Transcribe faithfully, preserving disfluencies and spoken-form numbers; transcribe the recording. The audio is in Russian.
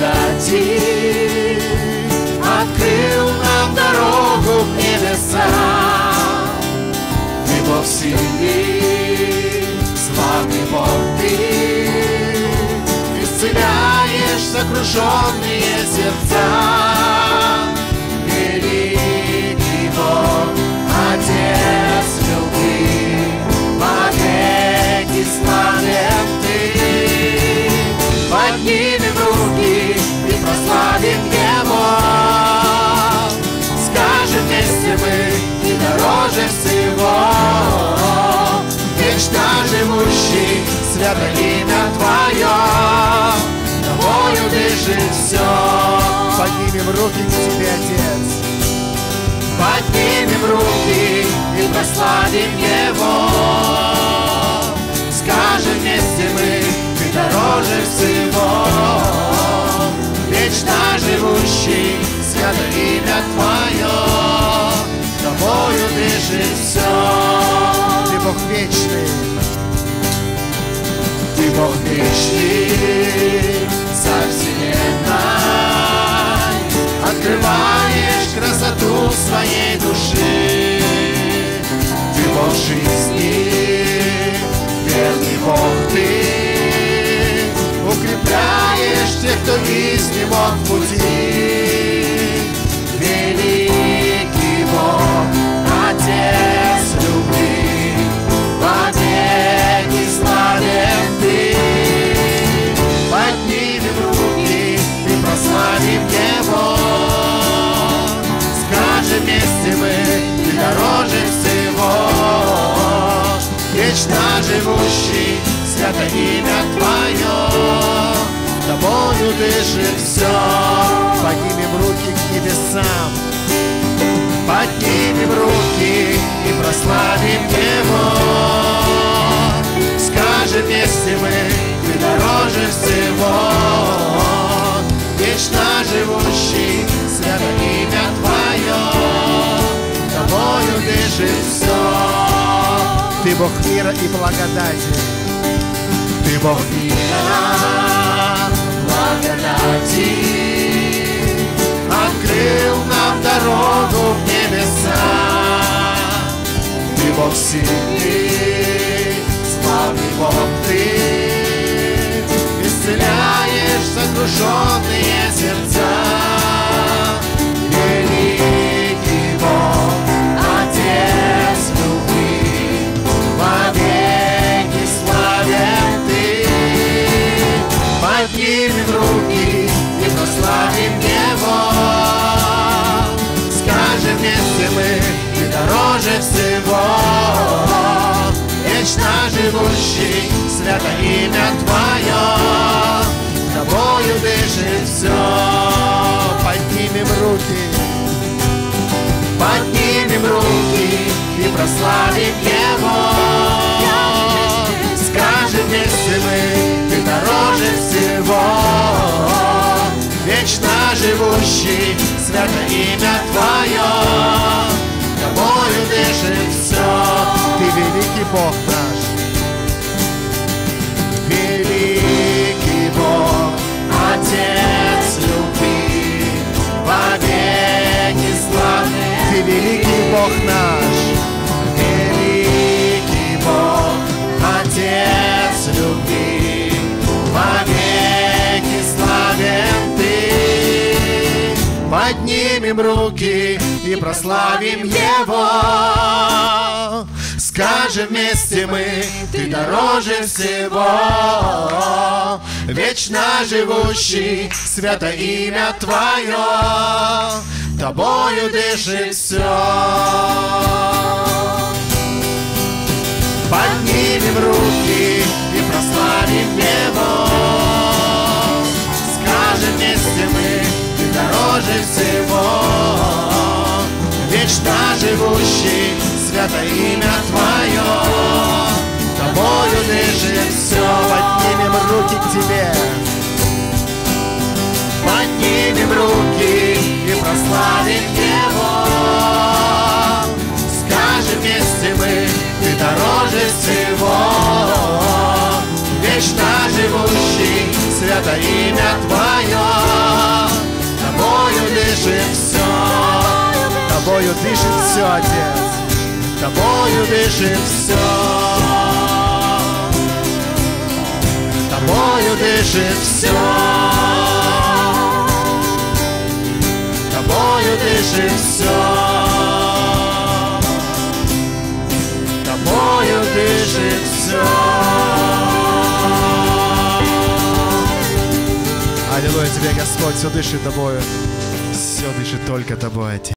благодати, открыл нам дорогу к небесам. Ты Бог сильный, славный Бог Ты, исцеляешь сокрушенные сердца. Великий Бог, Отец любви, вовеки славен Ты. Поднимем руки и прославим Его. Скажем вместе мы, Ты дороже всего. Вечно живущий, свято имя Твое, Тобою дышит все. Поднимем руки к Тебе, Отец. Поднимем руки и прославим Его. Скажем вместе мы, Ты дороже всего. Вечно живущий, свято имя Твое, Тобою дышит все. Ты Бог вечный, Ты Бог вечный, Царь вселенной, открываешь красоту своей души. Ты Бог жизни, верный Бог Ты, укрепляешь тех, кто изнемог в пути. Великий Бог, Отец любви, вовеки славен Ты. Поднимем руки и прославим Его. Скажем вместе мы, Ты дороже всего. Вечно живущий, свято имя Твое, Тобою дышит все. поднимем руки к небесам. Поднимем руки и прославим Его. Скажем вместе мы, Ты дороже всего. Вечно живущий, свято имя Твое, Тобою дышит все. Ты Бог мира и благодати. Ты Бог мира, благодати, открыл нам дорогу в небеса. Ты Бог сильный, славный Бог Ты, исцеляешь сокрушенные сердца. Великий Бог, Отец любви, вовеки славен Ты. Поднимем руки и прославим Его. Скажем вместе мы, Ты дороже всего. Вечно живущий, свято имя Твое, Тобою дышит все. Поднимем руки, Поднимем руки и прославим Его. Скажем вместе мы, Ты дороже всего. Вечно живущий, свято имя Твое, Тобою дышит все. Ты великий Бог наш. Великий Бог, Отец любви, вовеки славный. Ты великий Бог наш. Великий Бог, Отец любви, вовеки славен Ты. Поднимем руки и прославим Его. Скажем вместе мы, Ты дороже всего. Вечно живущий, свято имя Твое, Тобою дышит все. Поднимем руки и прославим Его. Скажем вместе мы, Ты дороже всего. Вечно живущий, свято имя Твое, Тобою дышит все. Поднимем руки к Тебе. Поднимем руки и прославим Его. Скажем вместе мы, Ты дороже всего. Вечно живущий, свято имя Твое, Тобою дышит все, Отец. Тобою дышит все. Тобою дышит все. Тобою дышит все. Тобою дышит все. Аллилуйя тебе, Господь, все дышит тобою. Все дышит только тобой, Отец.